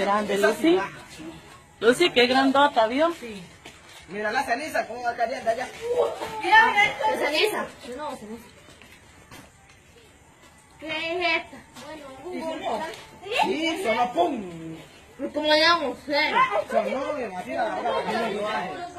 grande, Lucy. Lucy, qué grandota, ¿vio? Sí. Mira la ceniza, cómo va cayendo allá. Mira esto. ¿Qué ceniza? No, ceniza. ¿Qué es esta? Bueno, sí, sonó pum. ¿cómo le damos? Sonó demasiado.